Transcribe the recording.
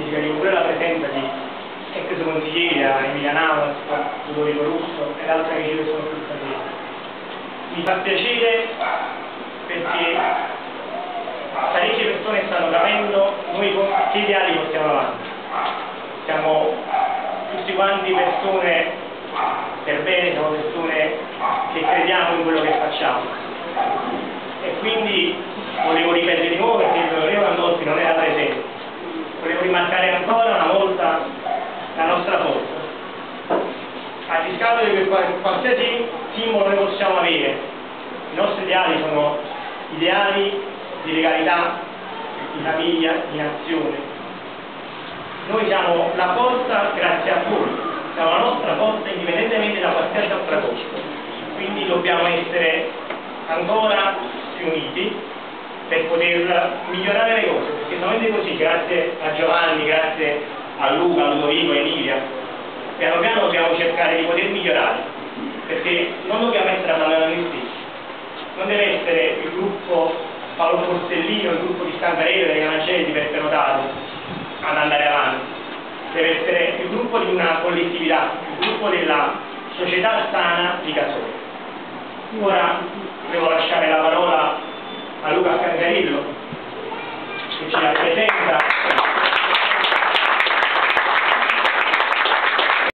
significativo pure la presenza di ex consiglieri, Emilia Navas, Ludovico Russo e altri amici che sono qui presenti. Mi fa piacere perché parecchie persone stanno capendo noi con che ideali portiamo avanti. Siamo tutti quanti persone per bene, siamo persone che crediamo in quello che facciamo. E quindi volevo ripetere di nuovo perché l'onorevole Andolfi non era presente. Volevo rimarcare ancora una volta la nostra forza. A discapito di qualsiasi simbolo noi possiamo avere, i nostri ideali sono ideali di legalità, di famiglia, di nazione. Noi siamo la forza grazie a voi, siamo la nostra forza indipendentemente da qualsiasi altra cosa. Quindi dobbiamo essere ancora più uniti per poter migliorare le cose, perché solamente così, grazie a Giovanni, grazie a Luca, a Ludovico e Emilia, piano piano dobbiamo cercare di poter migliorare, perché non dobbiamo essere abbandonati a noi stessi. Non deve essere il gruppo Paolo Borsellino, il gruppo di Scangarello, dei Canangeli, di Peppe Notato ad andare avanti. Deve essere il gruppo di una collettività, il gruppo della società sana di Casone. Ora devo lasciare la